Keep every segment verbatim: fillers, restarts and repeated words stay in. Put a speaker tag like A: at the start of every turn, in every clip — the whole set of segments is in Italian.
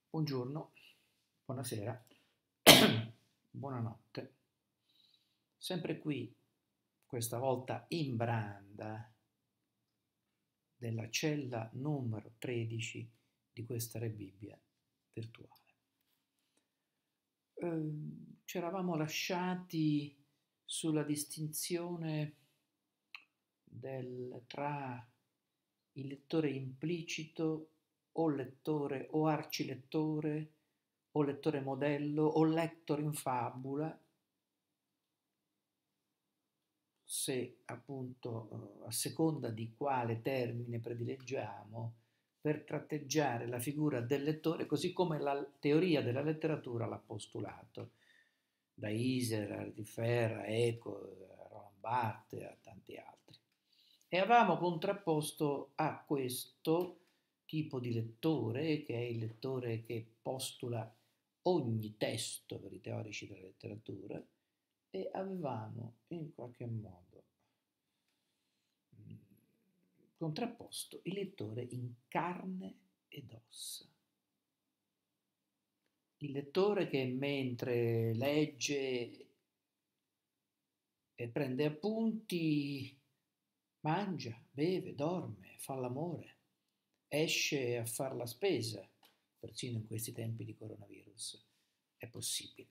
A: Buongiorno, buonasera, buonanotte. Sempre qui, questa volta in branda, della cella numero tredici di questa Re Bibbia virtuale. Eh, ci eravamo lasciati sulla distinzione del, tra il lettore implicito o lettore o arcilettore o lettore modello o lector in fabula, se appunto a seconda di quale termine predileggiamo per tratteggiare la figura del lettore, così come la teoria della letteratura l'ha postulato, da Iser a Rifer, a Eco, a Roland Barthes e a tanti altri. E avevamo contrapposto a questo tipo di lettore, che è il lettore che postula ogni testo per i teorici della letteratura, e avevamo in qualche modo mh, contrapposto il lettore in carne ed ossa. Il lettore che mentre legge e prende appunti, mangia, beve, dorme, fa l'amore, esce a fare la spesa, persino in questi tempi di coronavirus è possibile.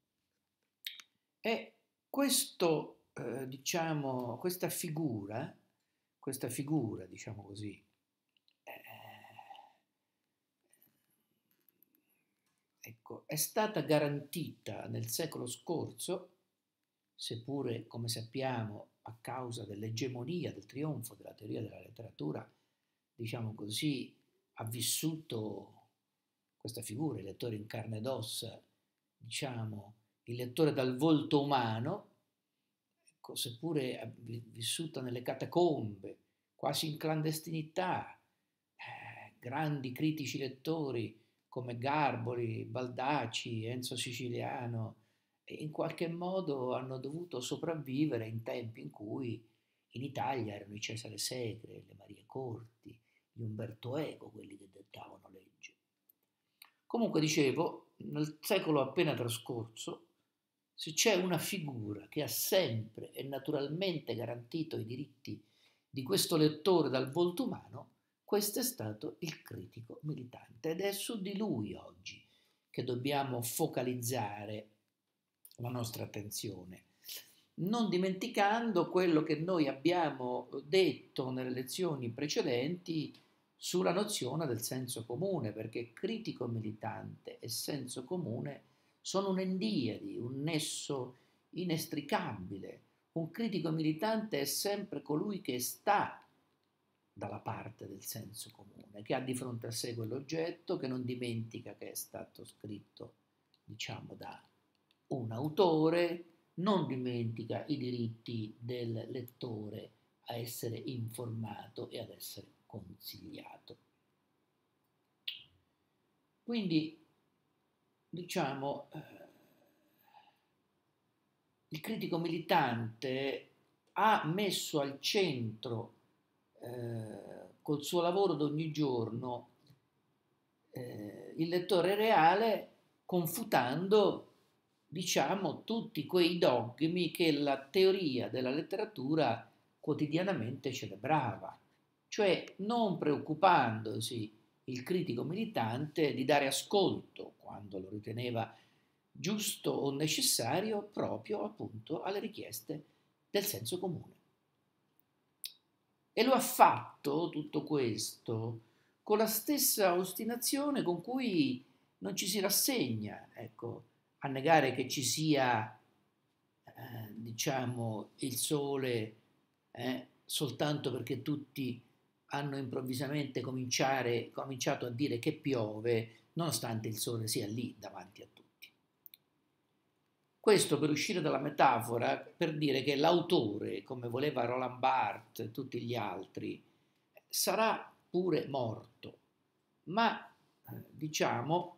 A: E questo, eh, diciamo, questa figura, questa figura, diciamo così, eh, ecco, è stata garantita nel secolo scorso, seppure, come sappiamo, a causa dell'egemonia, del trionfo della teoria della letteratura, diciamo così, ha vissuto questa figura, il lettore in carne ed ossa, diciamo, il lettore dal volto umano, ecco, seppure vissuta nelle catacombe, quasi in clandestinità, eh, grandi critici lettori come Garboli, Baldacci, Enzo Siciliano, in qualche modo hanno dovuto sopravvivere in tempi in cui in Italia erano i Cesare Segre, le Marie Corti, gli Umberto Eco, quelli che dettavano legge. Comunque dicevo, nel secolo appena trascorso, se c'è una figura che ha sempre e naturalmente garantito i diritti di questo lettore dal volto umano, questo è stato il critico militante, ed è su di lui oggi che dobbiamo focalizzare la nostra attenzione, non dimenticando quello che noi abbiamo detto nelle lezioni precedenti sulla nozione del senso comune, perché critico militante e senso comune sono un'endiadi, un nesso inestricabile. Un critico militante è sempre colui che sta dalla parte del senso comune, che ha di fronte a sé quell'oggetto, che non dimentica che è stato scritto, diciamo, da un autore, non dimentica i diritti del lettore a essere informato e ad essere consigliato. Quindi, diciamo, eh, il critico militante ha messo al centro, eh, col suo lavoro d'ogni giorno, eh, il lettore reale, confutando, diciamo, tutti quei dogmi che la teoria della letteratura quotidianamente celebrava, cioè non preoccupandosi il critico militante di dare ascolto, quando lo riteneva giusto o necessario, proprio appunto alle richieste del senso comune. E lo ha fatto tutto questo con la stessa ostinazione con cui non ci si rassegna, ecco, a negare che ci sia, eh, diciamo, il sole eh, soltanto perché tutti hanno improvvisamente cominciare, cominciato a dire che piove, nonostante il sole sia lì davanti a tutti. Questo per uscire dalla metafora, per dire che l'autore, come voleva Roland Barthes e tutti gli altri, sarà pure morto, ma eh, diciamo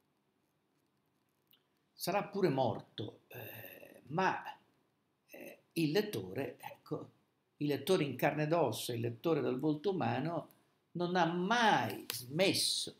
A: sarà pure morto, eh, ma eh, il lettore, ecco, il lettore in carne ed ossa, il lettore dal volto umano, non ha mai smesso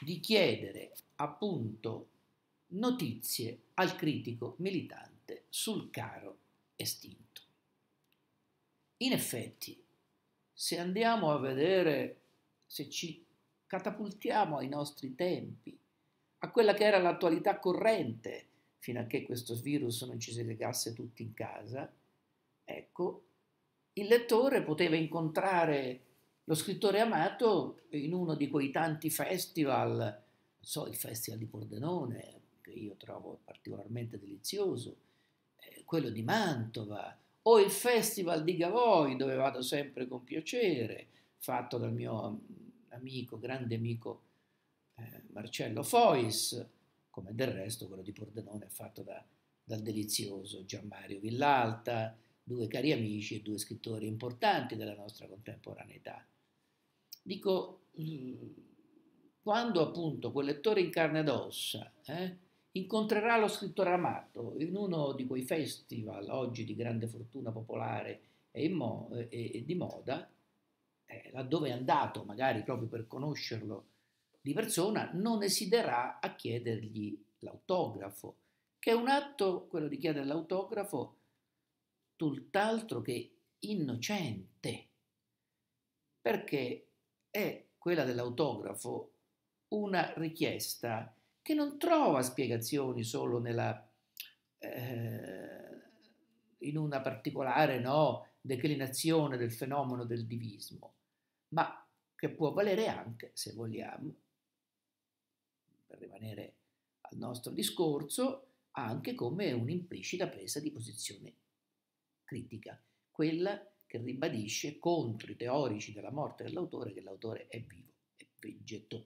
A: di chiedere appunto notizie al critico militante sul caro estinto. In effetti, se andiamo a vedere, se ci catapultiamo ai nostri tempi, a quella che era l'attualità corrente, fino a che questo virus non ci si legasse tutti in casa, ecco, il lettore poteva incontrare lo scrittore amato in uno di quei tanti festival, non so, il Festival di Pordenone, che io trovo particolarmente delizioso, eh, quello di Mantova, o il Festival di Gavoi, dove vado sempre con piacere, fatto dal mio amico, grande amico eh, Marcello Fois, come del resto quello di Pordenone è fatto da, dal delizioso Gianmario Villalta, due cari amici e due scrittori importanti della nostra contemporaneità. Dico, quando appunto quel lettore in carne ed ossa eh, incontrerà lo scrittore amato in uno di quei festival oggi di grande fortuna popolare e, mo- e, e di moda, eh, laddove è andato magari proprio per conoscerlo di persona, non esiterà a chiedergli l'autografo, che è un atto, quello di chiedere l'autografo, tutt'altro che innocente, perché è quella dell'autografo una richiesta che non trova spiegazioni solo nella, eh, in una particolare no, declinazione del fenomeno del divismo, ma che può valere anche, se vogliamo, per rimanere al nostro discorso, anche come un'implicita presa di posizione critica, quella che ribadisce contro i teorici della morte dell'autore che l'autore è vivo e vegeto.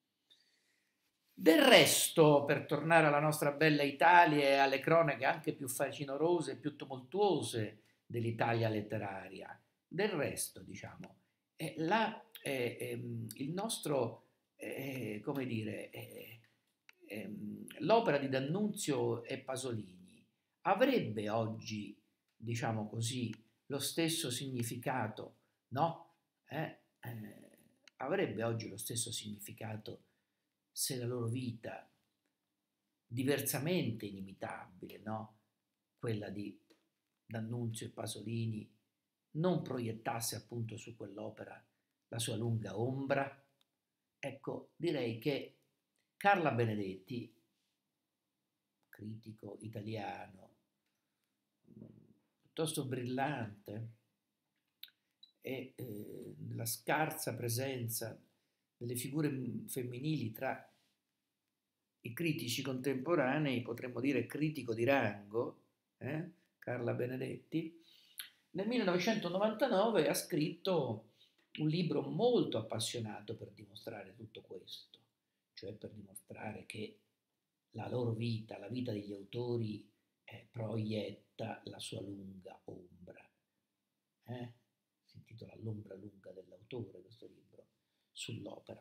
A: Del resto, per tornare alla nostra bella Italia e alle cronache anche più facinorose e più tumultuose dell'Italia letteraria, del resto, diciamo, eh, la, eh, ehm, il nostro, eh, come dire, eh, ehm, l'opera di D'Annunzio e Pasolini avrebbe oggi, diciamo così, lo stesso significato, no? Eh, eh, avrebbe oggi lo stesso significato se la loro vita, diversamente inimitabile, no? Quella di D'Annunzio e Pasolini, non proiettasse appunto su quell'opera la sua lunga ombra. Ecco, direi che Carla Benedetti, critico italiano, piuttosto brillante, e eh, la scarsa presenza delle figure femminili tra i critici contemporanei, potremmo dire critico di rango, eh, Carla Benedetti, nel millenovecentonovantanove ha scritto un libro molto appassionato per dimostrare tutto questo, cioè per dimostrare che la loro vita, la vita degli autori, eh, proietta la sua lunga ombra. Eh? Si intitola L'ombra lunga dell'autore, questo libro, sull'opera.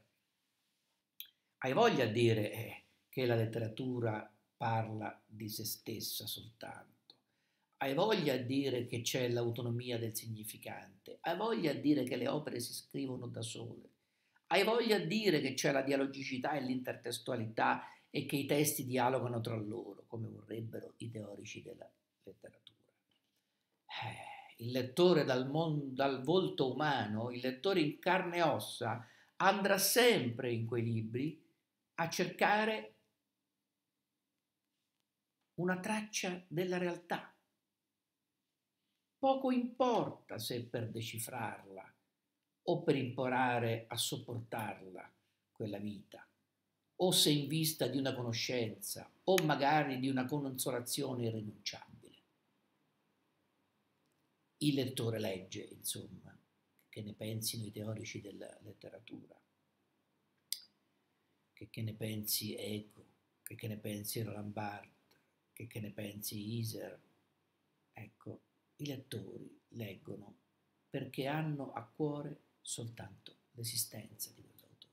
A: Hai voglia di dire eh, che la letteratura parla di se stessa soltanto? Hai voglia di dire che c'è l'autonomia del significante? Hai voglia di dire che le opere si scrivono da sole? Hai voglia di dire che c'è la dialogicità e l'intertestualità e che i testi dialogano tra loro, come vorrebbero i teorici della letteratura? Eh, il lettore dal, mon- dal volto umano, il lettore in carne e ossa, andrà sempre in quei libri a cercare una traccia della realtà. Poco importa se per decifrarla o per imparare a sopportarla, quella vita, o se in vista di una conoscenza o magari di una consolazione irrinunciabile. Il lettore legge, insomma, che ne pensino i teorici della letteratura, che, che ne pensi Eco, che, che ne pensi Roland Barthes, che, che ne pensi Iser. Ecco, i lettori leggono perché hanno a cuore soltanto l'esistenza di quell'autore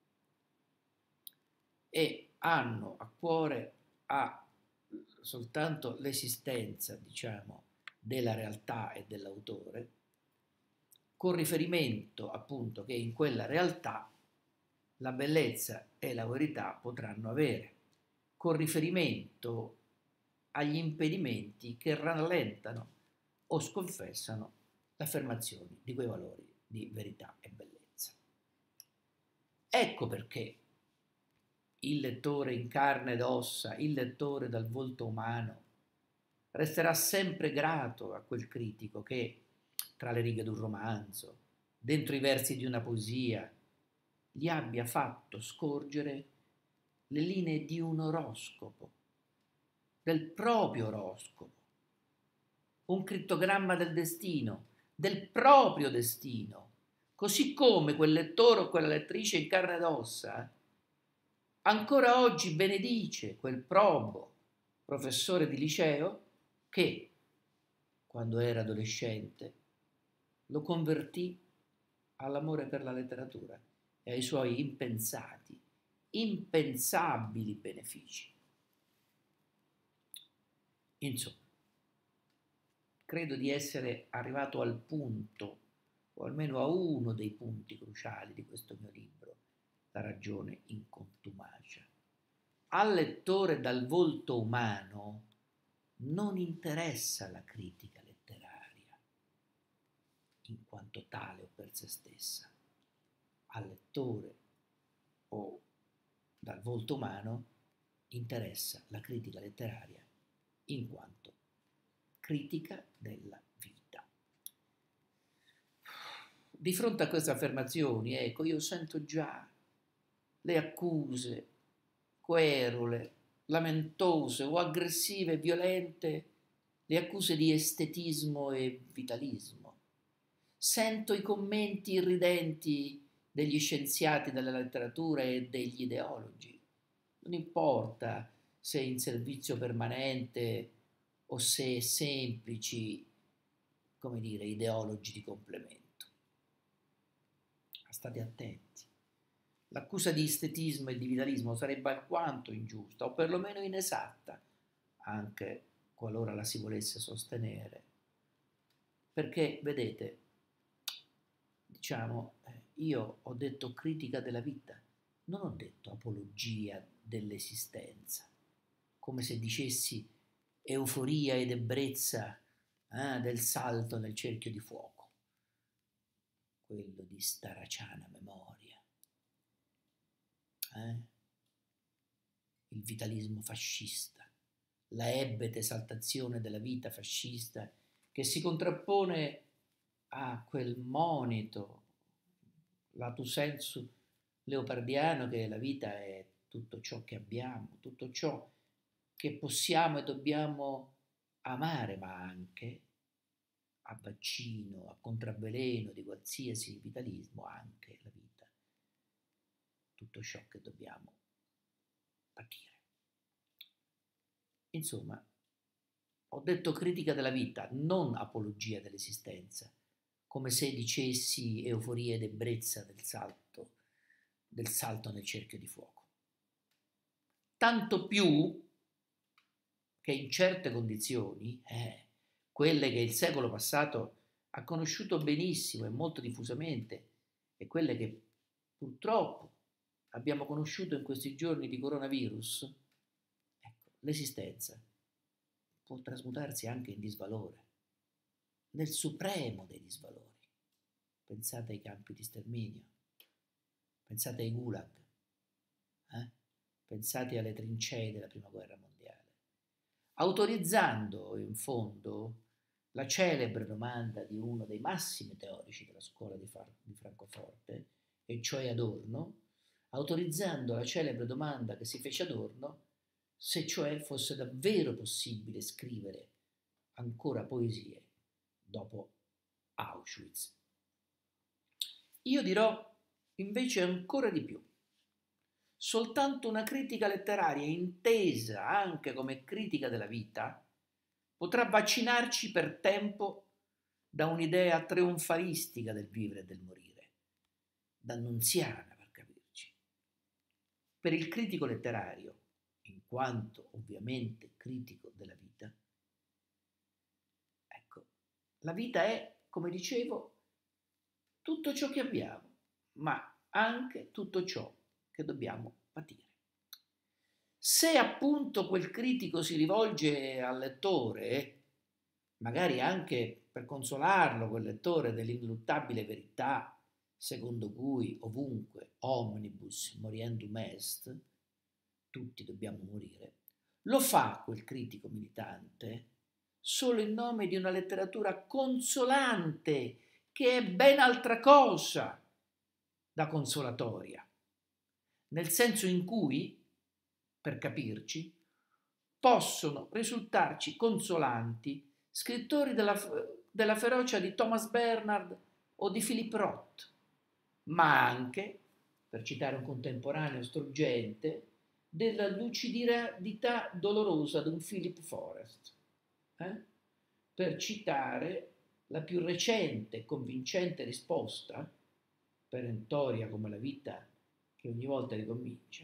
A: e hanno a cuore a soltanto l'esistenza, diciamo, della realtà e dell'autore, con riferimento appunto che in quella realtà la bellezza e la verità potranno avere, con riferimento agli impedimenti che rallentano o sconfessano le affermazioni di quei valori di verità e bellezza. Ecco perché il lettore in carne ed ossa, il lettore dal volto umano, resterà sempre grato a quel critico che, tra le righe di un romanzo, dentro i versi di una poesia, gli abbia fatto scorgere le linee di un oroscopo, del proprio oroscopo, un crittogramma del destino, del proprio destino, così come quel lettore o quella lettrice in carne ed ossa ancora oggi benedice quel probo professore di liceo che, quando era adolescente, lo convertì all'amore per la letteratura e ai suoi impensati, impensabili benefici. Insomma, credo di essere arrivato al punto, o almeno a uno dei punti cruciali di questo mio libro, La ragione in contumacia. Al lettore dal volto umano non interessa la critica letteraria in quanto tale o per se stessa. Al lettore o dal volto umano interessa la critica letteraria in quanto critica della vita. Di fronte a queste affermazioni, ecco, io sento già le accuse querule, lamentose o aggressive e violente, le accuse di estetismo e vitalismo. Sento i commenti irridenti degli scienziati della letteratura e degli ideologi. Non importa se in servizio permanente o se semplici, come dire, ideologi di complemento. State attenti. L'accusa di estetismo e di vitalismo sarebbe alquanto ingiusta o perlomeno inesatta, anche qualora la si volesse sostenere. Perché, vedete, diciamo, io ho detto critica della vita, non ho detto apologia dell'esistenza, come se dicessi euforia ed ebbrezza eh, del salto nel cerchio di fuoco, quello di staraciana memoria. Eh? Il vitalismo fascista, la ebete esaltazione della vita fascista che si contrappone a quel monito lato sensu leopardiano che la vita è tutto ciò che abbiamo, tutto ciò che possiamo e dobbiamo amare, ma anche a vaccino, a contravveleno di qualsiasi vitalismo, anche la vita, tutto ciò che dobbiamo patire. Insomma, ho detto critica della vita, non apologia dell'esistenza, come se dicessi euforia ed ebbrezza del salto, del salto nel cerchio di fuoco. Tanto più che in certe condizioni, eh, quelle che il secolo passato ha conosciuto benissimo e molto diffusamente, e quelle che purtroppo abbiamo conosciuto in questi giorni di coronavirus, ecco, l'esistenza può trasmutarsi anche in disvalore, nel supremo dei disvalori. Pensate ai campi di sterminio, pensate ai gulag, eh? Pensate alle trincee della Prima Guerra Mondiale, autorizzando in fondo la celebre domanda di uno dei massimi teorici della scuola di, Far- di Francoforte, e cioè Adorno, autorizzando la celebre domanda che si fece Adorno, se cioè fosse davvero possibile scrivere ancora poesie dopo Auschwitz. Io dirò invece ancora di più. Soltanto una critica letteraria intesa anche come critica della vita potrà vaccinarci per tempo da un'idea trionfalistica del vivere e del morire, d'annunziana per capirci. Per il critico letterario, in quanto ovviamente critico della vita, ecco, la vita è, come dicevo, tutto ciò che abbiamo, ma anche tutto ciò che dobbiamo patire. Se appunto quel critico si rivolge al lettore, magari anche per consolarlo, quel lettore, dell'ineluttabile verità secondo cui ovunque, omnibus moriendum est, tutti dobbiamo morire, lo fa quel critico militante solo in nome di una letteratura consolante, che è ben altra cosa da consolatoria, nel senso in cui, per capirci, possono risultarci consolanti scrittori della, della ferocia di Thomas Bernhard o di Philip Roth, ma anche, per citare un contemporaneo struggente, della lucidità dolorosa di un Philip Forrest, eh? per citare la più recente e convincente risposta, perentoria come la vita che ogni volta ricomincia,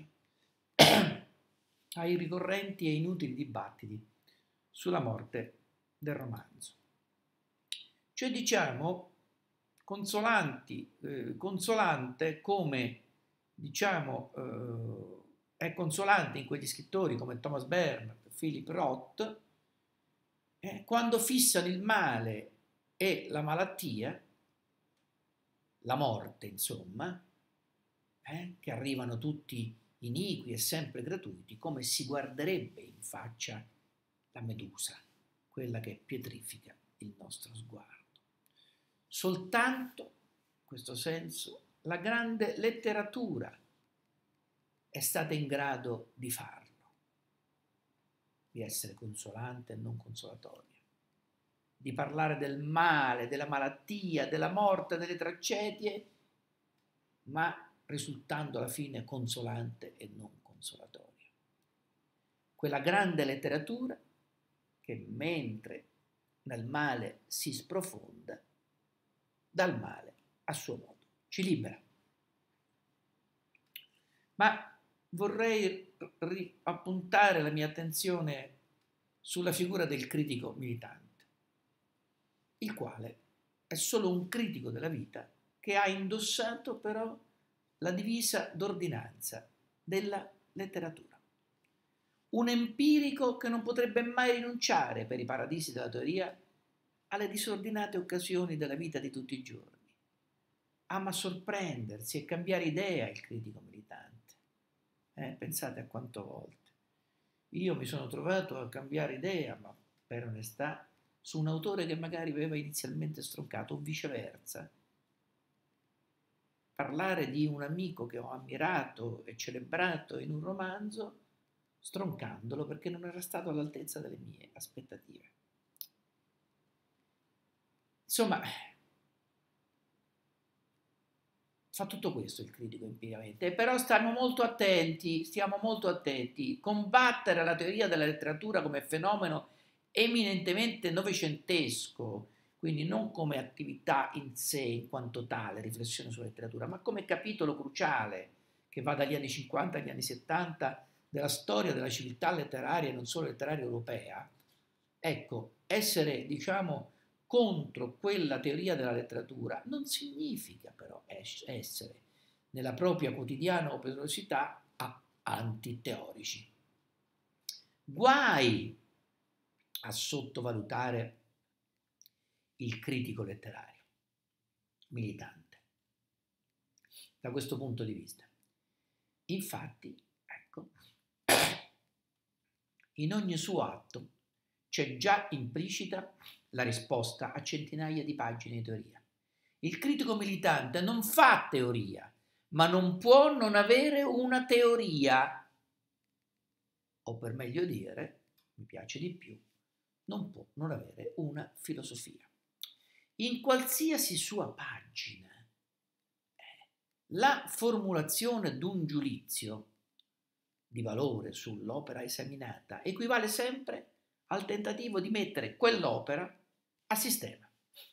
A: ai ricorrenti e inutili dibattiti sulla morte del romanzo. Cioè diciamo consolanti, eh, consolante come diciamo eh, è consolante in quegli scrittori come Thomas Bernhard, Philip Roth, eh, quando fissano il male e la malattia, la morte insomma, eh, che arrivano tutti iniqui e sempre gratuiti, come si guarderebbe in faccia la medusa, quella che pietrifica il nostro sguardo. Soltanto, in questo senso, la grande letteratura è stata in grado di farlo, di essere consolante e non consolatoria, di parlare del male, della malattia, della morte, delle tragedie, ma risultando alla fine consolante e non consolatoria. Quella grande letteratura che mentre nel male si sprofonda, dal male a suo modo ci libera. Ma vorrei appuntare la mia attenzione sulla figura del critico militante, il quale è solo un critico della vita che ha indossato però la divisa d'ordinanza della letteratura. Un empirico che non potrebbe mai rinunciare per i paradisi della teoria alle disordinate occasioni della vita di tutti i giorni. Ama sorprendersi e cambiare idea il critico militante. Eh, pensate a quante volte. Io mi sono trovato a cambiare idea, ma per onestà, su un autore che magari aveva inizialmente stroncato, o viceversa. Parlare di un amico che ho ammirato e celebrato in un romanzo, stroncandolo perché non era stato all'altezza delle mie aspettative. Insomma, fa tutto questo il critico empiricamente, però stiamo molto attenti, stiamo molto attenti. Combattere la teoria della letteratura come fenomeno eminentemente novecentesco, quindi non come attività in sé, in quanto tale, riflessione sulla letteratura, ma come capitolo cruciale che va dagli anni cinquanta agli anni settanta della storia della civiltà letteraria e non solo letteraria europea. Ecco, essere, diciamo, contro quella teoria della letteratura non significa però essere nella propria quotidiana operosità antiteorici. Guai a sottovalutare il critico letterario militante da questo punto di vista. Infatti, ecco, in ogni suo atto c'è già implicita la risposta a centinaia di pagine di teoria. Il critico militante non fa teoria, ma non può non avere una teoria, o per meglio dire, mi piace di più, non può non avere una filosofia. In qualsiasi sua pagina, la formulazione d'un giudizio di valore sull'opera esaminata equivale sempre al tentativo di mettere quell'opera a sistema.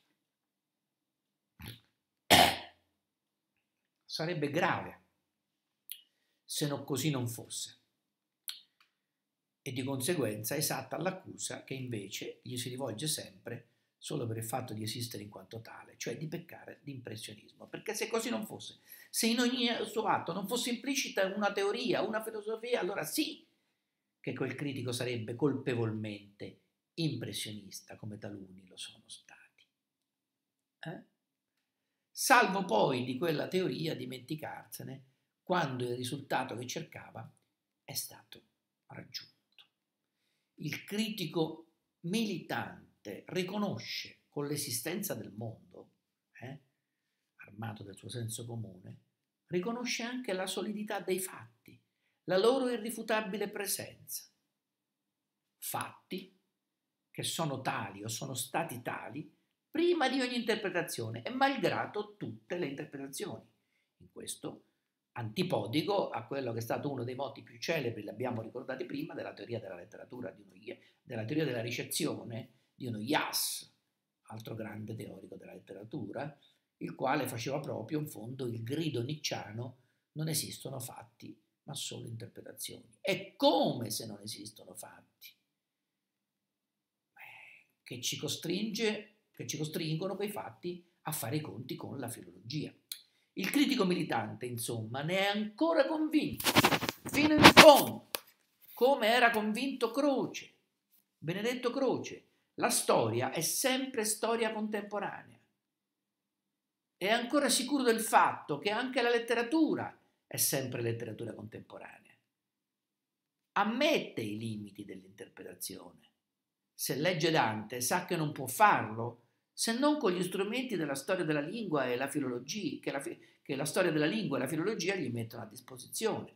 A: Sarebbe grave se non così non fosse, e di conseguenza esatta l'accusa che invece gli si rivolge sempre solo per il fatto di esistere in quanto tale, cioè di peccare di impressionismo. Perché se così non fosse, se in ogni suo atto non fosse implicita una teoria, una filosofia, allora sì che quel critico sarebbe colpevolmente impressionista, come taluni lo sono stati. Eh? Salvo poi di quella teoria dimenticarsene quando il risultato che cercava è stato raggiunto. Il critico militante riconosce con l'esistenza del mondo, eh, armato del suo senso comune, riconosce anche la solidità dei fatti, la loro irrifutabile presenza. Fatti che sono tali o sono stati tali prima di ogni interpretazione e malgrado tutte le interpretazioni. In questo antipodico a quello che è stato uno dei moti più celebri, l'abbiamo ricordati prima, della teoria della letteratura, di uno, della teoria della ricezione di uno Jas, altro grande teorico della letteratura, il quale faceva proprio in fondo il grido nicciano: non esistono fatti ma solo interpretazioni. E come se non esistono fatti? Che ci costringe, che ci costringono quei fatti a fare i conti con la filologia. Il critico militante, insomma, ne è ancora convinto, fino in fondo, come era convinto Croce, Benedetto Croce. La storia è sempre storia contemporanea. È ancora sicuro del fatto che anche la letteratura è sempre letteratura contemporanea. Ammette i limiti dell'interpretazione. Se legge Dante sa che non può farlo se non con gli strumenti della storia della lingua e la filologia, che la, che la storia della lingua e la filologia gli mettono a disposizione.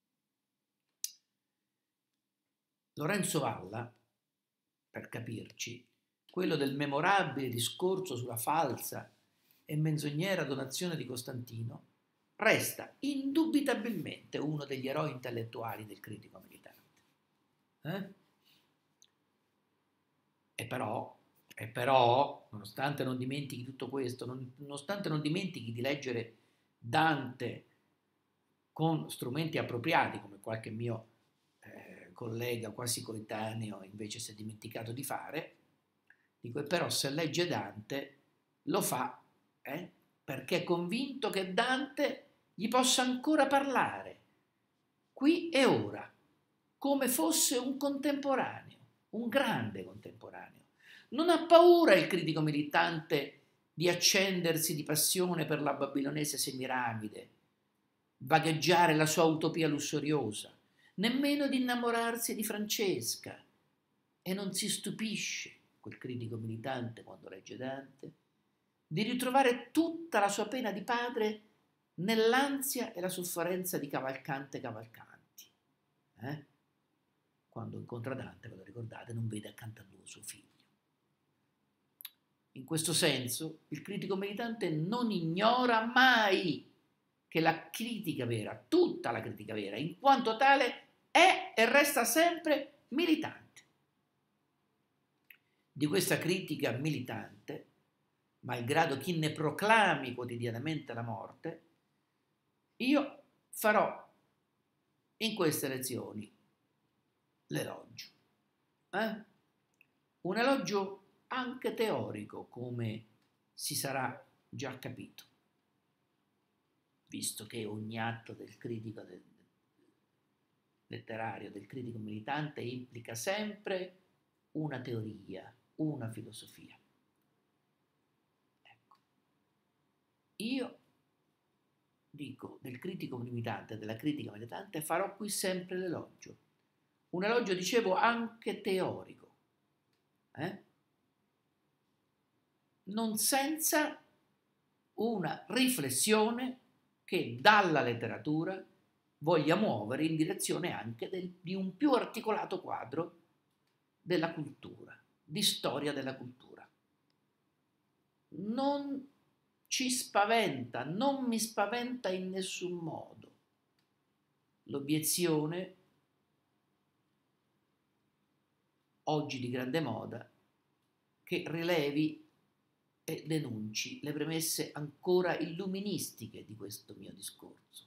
A: Lorenzo Valla, per capirci, quello del memorabile discorso sulla falsa e menzognera donazione di Costantino, resta indubitabilmente uno degli eroi intellettuali del critico militante. Eh? E però, e però, nonostante non dimentichi tutto questo, non, nonostante non dimentichi di leggere Dante con strumenti appropriati, come qualche mio eh, collega quasi coetaneo invece si è dimenticato di fare, dico, però se legge Dante lo fa eh, perché è convinto che Dante gli possa ancora parlare, qui e ora, come fosse un contemporaneo, un grande contemporaneo. Non ha paura il critico militante di accendersi di passione per la babilonese Semiramide, vagheggiare la sua utopia lussuriosa, nemmeno di innamorarsi di Francesca, e non si stupisce, quel critico militante quando legge Dante, di ritrovare tutta la sua pena di padre nell'ansia e la sofferenza di Cavalcante Cavalcanti. Eh? Quando incontra Dante, ve lo ricordate, non vede accanto a lui suo figlio. In questo senso, il critico militante non ignora mai che la critica vera, tutta la critica vera, in quanto tale, è e resta sempre militante. Di questa critica militante, malgrado chi ne proclami quotidianamente la morte, io farò in queste lezioni l'elogio. Eh? Un elogio anche teorico, come si sarà già capito, visto che ogni atto del critico del, letterario, del critico militante, implica sempre una teoria, una filosofia. Ecco. Io dico del critico militante, della critica militante, farò qui sempre l'elogio. Un elogio, dicevo, anche teorico. Eh? Non senza una riflessione che dalla letteratura voglia muovere in direzione anche del, di un più articolato quadro della cultura, di storia della cultura. Non ci spaventa, non mi spaventa in nessun modo l'obiezione, oggi di grande moda, che rilevi e denunci le premesse ancora illuministiche di questo mio discorso.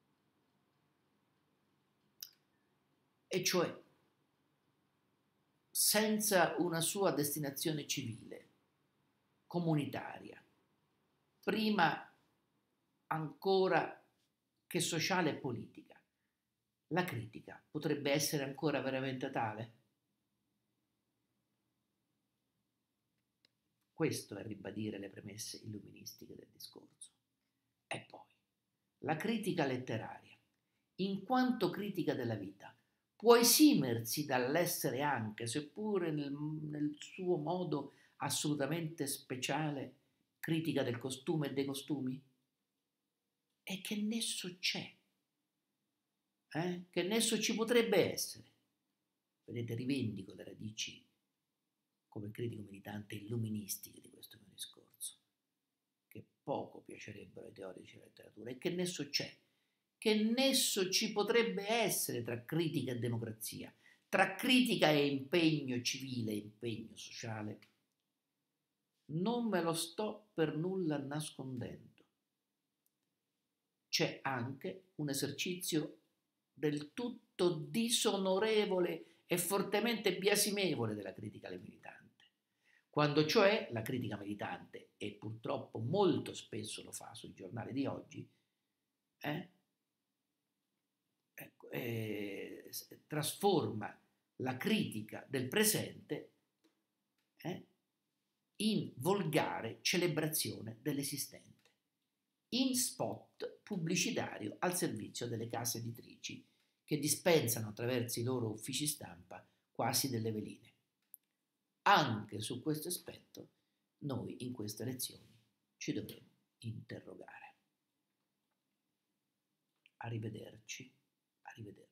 A: E cioè senza una sua destinazione civile, comunitaria, prima ancora che sociale e politica. La critica potrebbe essere ancora veramente tale? Questo è ribadire le premesse illuministiche del discorso. E poi, la critica letteraria, in quanto critica della vita, può esimersi dall'essere anche, seppure nel, nel suo modo assolutamente speciale, critica del costume e dei costumi? E che nesso c'è? Eh? Che nesso ci potrebbe essere? Vedete, rivendico le radici come critico militante illuministiche di questo mio discorso, che poco piacerebbero ai teorici della letteratura. E che nesso c'è? Che nesso ci potrebbe essere tra critica e democrazia, tra critica e impegno civile e impegno sociale? Non me lo sto per nulla nascondendo. C'è anche un esercizio del tutto disonorevole e fortemente biasimevole della critica militante, quando cioè la critica militante, e purtroppo molto spesso lo fa sui giornali di oggi, eh, ecco, eh, trasforma la critica del presente eh, in volgare celebrazione dell'esistente, in spot pubblicitario al servizio delle case editrici che dispensano attraverso i loro uffici stampa quasi delle veline. Anche su questo aspetto noi in queste lezioni ci dovremo interrogare. Arrivederci, arrivederci.